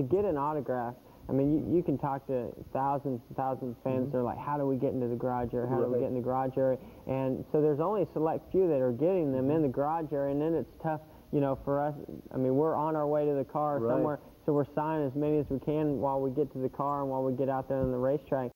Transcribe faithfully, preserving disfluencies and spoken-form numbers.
to get an autograph, I mean, you, you can talk to thousands and thousands of fans. Mm-hmm. They're like, how do we get into the garage area? How right. do we get in the garage area? And so there's only a select few that are getting them mm-hmm. in the garage area, and then it's tough, you know, for us. I mean, we're on our way to the car right. somewhere, so we're signing as many as we can while we get to the car and while we get out there on the racetrack.